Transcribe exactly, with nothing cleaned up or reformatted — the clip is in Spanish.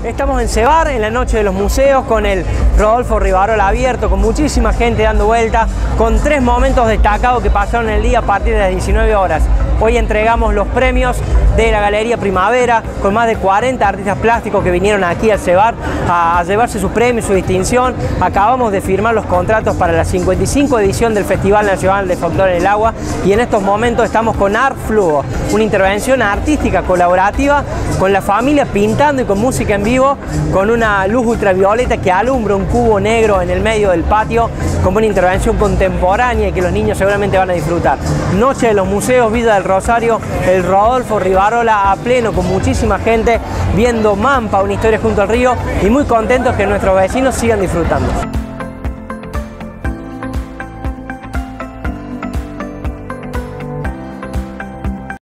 Estamos en Cebar, en la noche de los museos, con el Rodolfo Rivarola abierto, con muchísima gente dando vuelta, con tres momentos destacados que pasaron el día a partir de las diecinueve horas. Hoy entregamos los premios de la Galería Primavera, con más de cuarenta artistas plásticos que vinieron aquí al Cebar a, a llevarse sus premios, su distinción. Acabamos de firmar los contratos para la cincuenta y cinco edición del Festival Nacional de Folclore en el Agua, y en estos momentos estamos con Art Fluo, una intervención artística colaborativa con la familia, pintando y con música en vivo, con una luz ultravioleta que alumbra un cubo negro en el medio del patio, como una intervención contemporánea y que los niños seguramente van a disfrutar. Noche de los Museos, Villa del Rosario, el Rodolfo Rivarola a pleno, con muchísima gente viendo Mampa, una historia junto al río, y muy contentos que nuestros vecinos sigan disfrutando.